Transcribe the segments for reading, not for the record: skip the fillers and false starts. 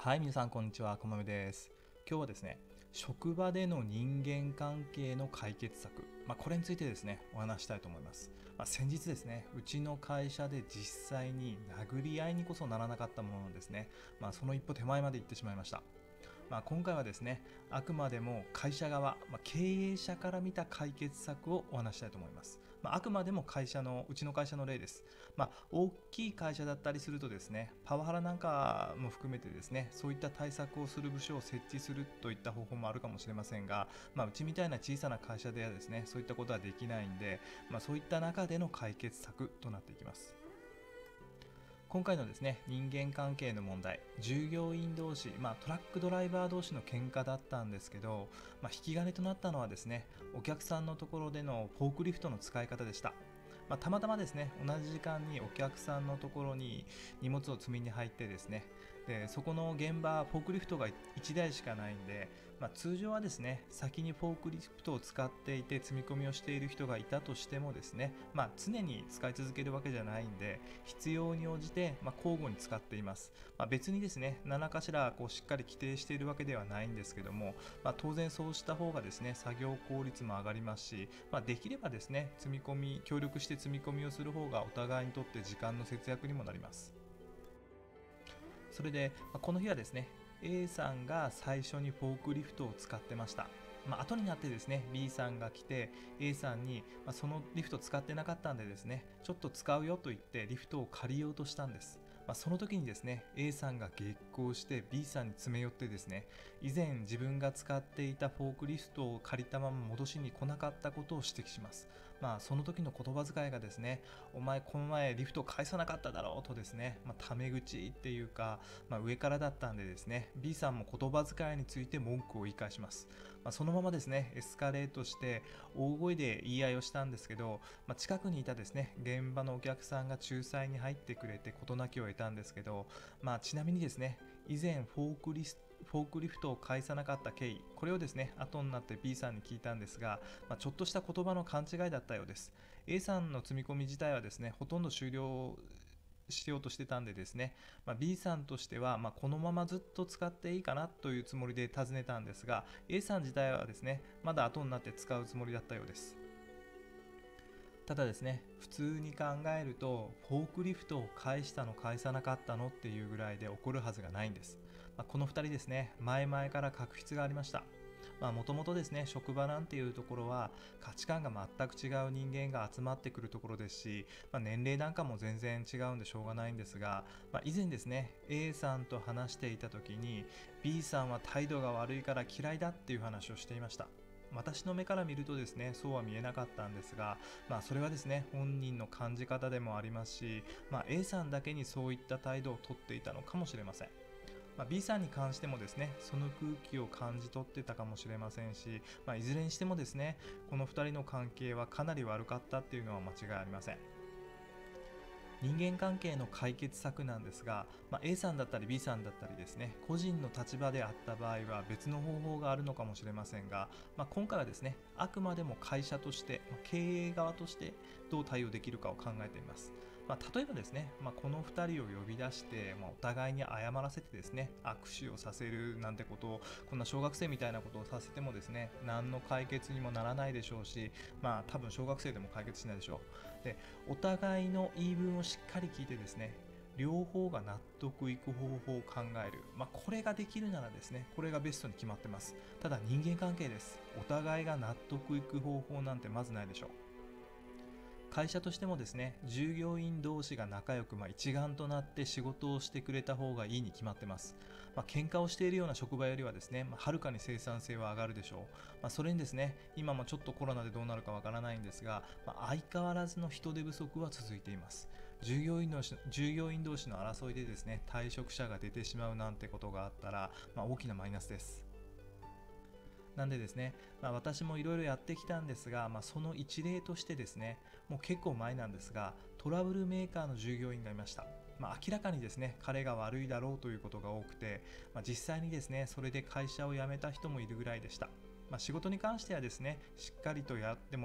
はい、皆さんこんにちは、こまめです。今日はですね、職場での人間関係の解決策、これについてですね、お話したいと思います。先日ですね、うちの会社で実際に殴り合いにこそならなかったもののですね、その一歩手前まで行ってしまいました。今回はですね、あくまでも会社側、経営者から見た解決策をお話したいと思います。あくまでもうちの会社の例です。大きい会社だったりするとですね、パワハラなんかも含めてですね、そういった対策をする部署を設置するといった方法もあるかもしれませんが、うちみたいな小さな会社ではですね、そういったことはできないんで、そういった中での解決策となっていきます。今回のですね、人間関係の問題、従業員同士、トラックドライバー同士の喧嘩だったんですけど、引き金となったのはですね、お客さんのところでのフォークリフトの使い方でした。たまたまですね、同じ時間にお客さんのところに荷物を積みに入ってですね、でそこの現場、フォークリフトが1台しかないんで、通常はですね、先にフォークリフトを使っていて積み込みをしている人がいたとしてもですね、常に使い続けるわけじゃないんで、必要に応じて交互に使っています。別にですね、何かしらしっかり規定しているわけではないんですけども、当然そうした方がですね、作業効率も上がりますし、できればですね、協力して積み込みをする方がお互いにとって時間の節約にもなります。それで、この日はですね、A さんが最初にフォークリフトを使ってました。後になってですね、 B さんが来て A さんに、そのリフト使ってなかったんでですね、ちょっと使うよと言ってリフトを借りようとしたんです。その時にですね、 A さんが激高して B さんに詰め寄ってですね、以前自分が使っていたフォークリフトを借りたまま戻しに来なかったことを指摘します。その時の言葉遣いがですね、お前この前リフト返さなかっただろうとですね、タメ口っていうか、上からだったんでですね、 B さんも言葉遣いについて文句を言い返します。そのままですね、エスカレートして大声で言い合いをしたんですけど、近くにいたですね、現場のお客さんが仲裁に入ってくれて事なきを得たんですけど、ちなみにですね、以前フォークリフトを返さなかった経緯、これをですね、後になって B さんに聞いたんですが、ちょっとした言葉の勘違いだったようです。 A さんの積み込み自体はですね、ほとんど終了しようとしてたんでですね、B さんとしては、このままずっと使っていいかなというつもりで尋ねたんですが、 A さん自体はですね、まだ後になって使うつもりだったようです。ただですね、普通に考えるとフォークリフトを返したの返さなかったのっていうぐらいで起こるはずがないんです。この2人ですね、前々から確執がありました。もともとですね、職場なんていうところは価値観が全く違う人間が集まってくるところですし、年齢なんかも全然違うんでしょうがないんですが、以前ですね、 A さんと話していた時に B さんは態度が悪いから嫌いだっていう話をしていました。私の目から見るとですね、そうは見えなかったんですが、それはですね、本人の感じ方でもありますし、A さんだけにそういった態度をとっていたのかもしれません。B さんに関してもですね、その空気を感じ取ってたかもしれませんし、いずれにしてもですね、この2人の関係はかなり悪かったっていうのは間違いありません。人間関係の解決策なんですが、A さんだったり B さんだったりですね、個人の立場であった場合は別の方法があるのかもしれませんが、今回はですね、あくまでも会社として、経営側としてどう対応できるかを考えています。例えばですね、この2人を呼び出して、お互いに謝らせてですね、握手をさせるなんてことを、こんな小学生みたいなことをさせてもですね、何の解決にもならないでしょうし、多分小学生でも解決しないでしょう。で、お互いの言い分をしっかり聞いてですね、両方が納得いく方法を考える、これができるならですね、これがベストに決まってます。ただ人間関係です。お互いが納得いく方法なんてまずないでしょう。会社としてもですね、従業員同士が仲良く、一丸となって仕事をしてくれた方がいいに決まってます。喧嘩をしているような職場よりはですね、はるかに生産性は上がるでしょう。それにですね、今もちょっとコロナでどうなるかわからないんですが、相変わらずの人手不足は続いています。従業員同士の争いでですね、退職者が出てしまうなんてことがあったら、大きなマイナスです。なんでですね、私もいろいろやってきたんですが、その一例としてですね、もう結構前なんですが、トラブルメーカーの従業員がいました。明らかにですね、彼が悪いだろうということが多くて、実際にですね、それで会社を辞めた人もいるぐらいでした。仕事に関してはですね、しっかりとやってもらえ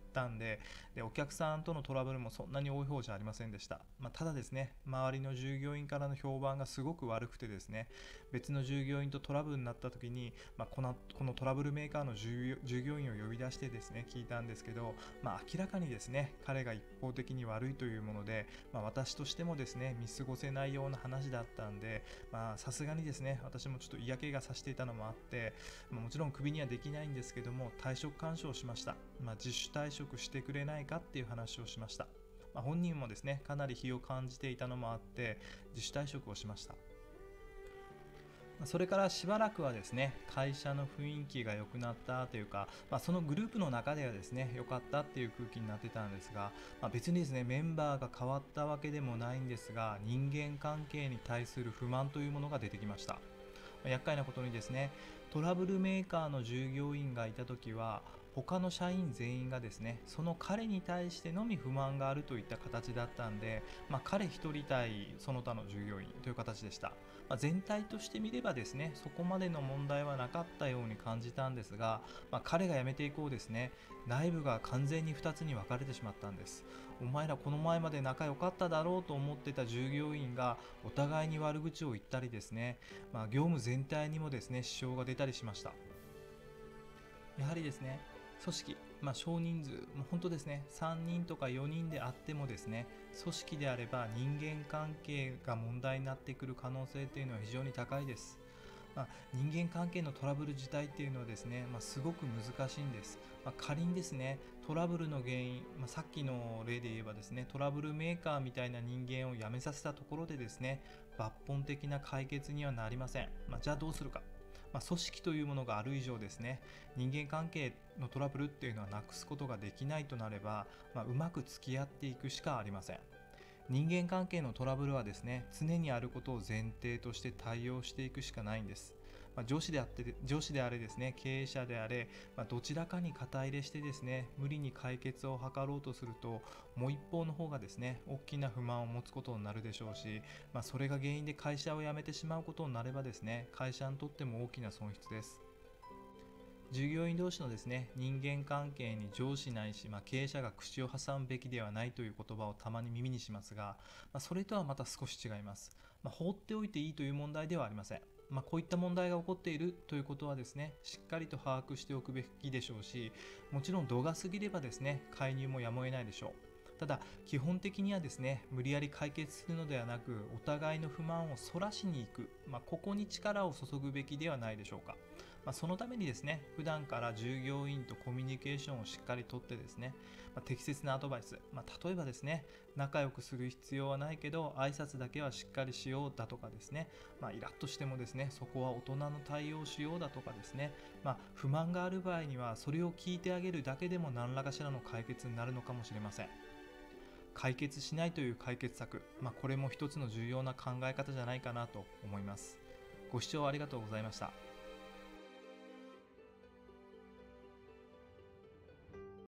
たんで、お客さんとのトラブルもそんなに多い方じゃありませんでした。ただですね、周りの従業員からの評判がすごく悪くてですね、別の従業員とトラブルになった時に、このトラブルメーカーの従業員を呼び出してですね聞いたんですけど、明らかにですね彼が一方的に悪いというもので、私としてもですね見過ごせないような話だったんで、さすがにですね私もちょっと嫌気がさしていたのもあって、もちろんクビにはできないんですけども、退職勧奨をしました。自主退職してくれないかっていう話をしました。本人もですねかなり非を感じていたのもあって自主退職をしました。それからしばらくはですね会社の雰囲気が良くなったというか、そのグループの中ではですね良かったっていう空気になってたんですが、別にですねメンバーが変わったわけでもないんですが、人間関係に対する不満というものが出てきました。厄介なことにですね、トラブルメーカーの従業員がいた時は他の社員全員がですねその彼に対してのみ不満があるといった形だったんで、彼一人対その他の従業員という形でした。全体として見ればですねそこまでの問題はなかったように感じたんですが、彼が辞めて以降ですね内部が完全に2つに分かれてしまったんです。お前らこの前まで仲良かっただろうと思ってた従業員がお互いに悪口を言ったりですね、業務全体にもですね支障が出たりしました。やはりですね組織、少人数、もう本当ですね3人とか4人であってもですね組織であれば人間関係が問題になってくる可能性というのは非常に高いです。人間関係のトラブル自体っていうのはですね、すごく難しいんです。仮にですねトラブルの原因、さっきの例で言えばですねトラブルメーカーみたいな人間を辞めさせたところでですね抜本的な解決にはなりません。じゃあどうするか。組織というものがある以上ですね人間関係のトラブルっていうのはなくすことができないとなれば、うまく付き合っていくしかありません。人間関係のトラブルはですね常にあることを前提として対応していくしかないんです。上司であれですね経営者であれ、どちらかに肩入れしてですね無理に解決を図ろうとすると、もう一方の方がですね大きな不満を持つことになるでしょうし、それが原因で会社を辞めてしまうことになればですね会社にとっても大きな損失です。従業員同士のですね人間関係に上司ないし、経営者が口を挟むべきではないという言葉をたまに耳にしますが、それとはまた少し違います。放っておいていいという問題ではありません。こういった問題が起こっているということはですねしっかりと把握しておくべきでしょうし、もちろん度が過ぎればですね介入もやむを得ないでしょう。ただ基本的にはですね無理やり解決するのではなく、お互いの不満をそらしに行く、ここに力を注ぐべきではないでしょうか。そのためにですね普段から従業員とコミュニケーションをしっかりとってですね、適切なアドバイス、例えばですね仲良くする必要はないけど挨拶だけはしっかりしようだとかですね、イラッとしてもですねそこは大人の対応をしようだとかですね、不満がある場合にはそれを聞いてあげるだけでも何らかしらの解決になるのかもしれません。解決しないという解決策、これも一つの重要な考え方じゃないかなと思います。ご視聴ありがとうございました。